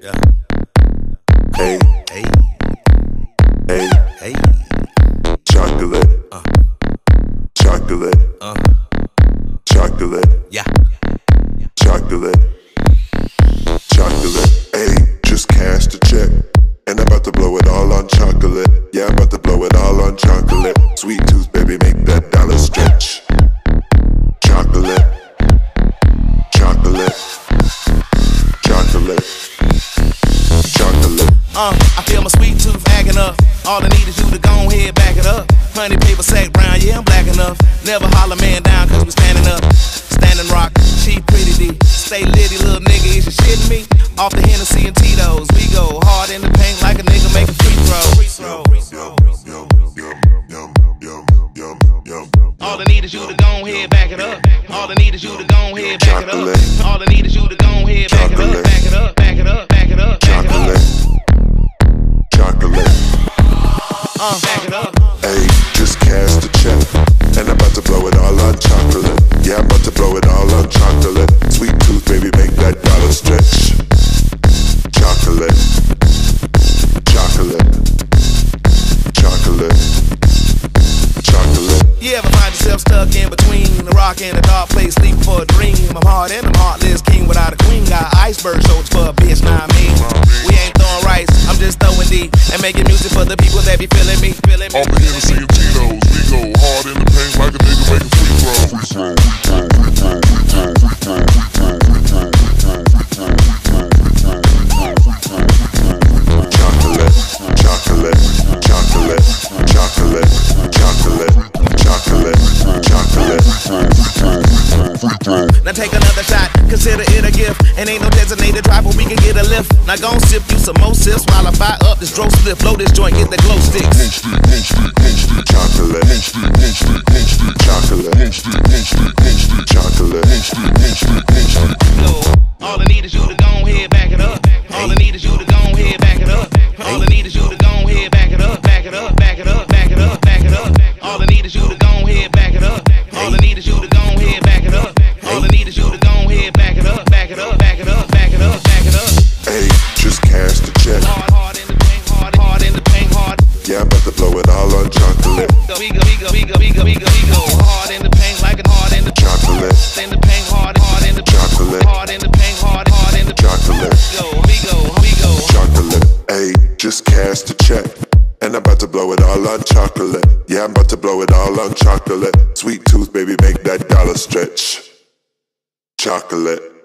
Yeah. Hey, Hey, hey, hey, chocolate, chocolate, chocolate, yeah. chocolate, chocolate. Hey, just cashed a check, and I'm about to blow it all on chocolate. Yeah, I'm about to blow it all on chocolate. Sweet tooth, baby, make that dollar stretch. Chocolate, chocolate, chocolate, chocolate. I feel my sweet tooth acting up. All I need is you to go ahead, back it up. Honey paper sack brown, yeah, I'm black enough. Never holler man down, cause we standing up. Standing rock, she pretty D. Stay litty, little nigga, is you shitting me? Off the Hennessy and Tito's, we go hard in the paint like a nigga make a free throw. All I need is you to go ahead, back it up. All I need is you to go ahead, back it up. All I need is you to go ahead, back it up, back it up, back it up, back it up, back it up. Chocolate, Back it up. hey, just cast a check, and I'm about to blow it all on chocolate. Yeah, I'm about to blow it all on chocolate. Sweet tooth, baby, make that dollar stretch. Chocolate, chocolate, chocolate, chocolate. You ever find yourself stuck in between the rock and a dark place, sleeping for a dream? I'm hard and I'm heartless, king without a queen. Got iceberg shoulders for a bitch, nah I mean. We ain't throwing rice, I'm just throwing D and making music for the people that be feeling me. Off the Hennessy and Tito's, we go hard in the paint like a nigga make a free throw. Chocolate, chocolate, chocolate, chocolate, chocolate, chocolate, chocolate. Now take another shot, consider it a gift. And ain't no designated driver, we can get a lift. Now gon' sip you some more sips while I fire up this dro slip. Blow this joint, get the glow sticks. Chocolate, chocolate, chocolate. All I need is you to go ahead, back it up. All I need is you to go ahead, back it up. All I need is you to go ahead, back it up, back it up, back it up, back it up, back it up. All I need is you to go ahead, back it up. All I need is you to go ahead, back it up. All I need is you to go ahead, back it up, back it up, back it up, back it up, back it up. Hey, just cast a check. Hard in the paint, hard in the paint, hard. Yeah, I'm about to blow it all on chocolate. We go hard in the paint like a hard in the Chocolate, in the paint, hard in the chocolate, hard in the paint, hard in the chocolate, we go. chocolate. Hey, just cast a check, and I'm about to blow it all on chocolate. Yeah, I'm about to blow it all on chocolate. Sweet tooth, baby, make that dollar stretch. Chocolate.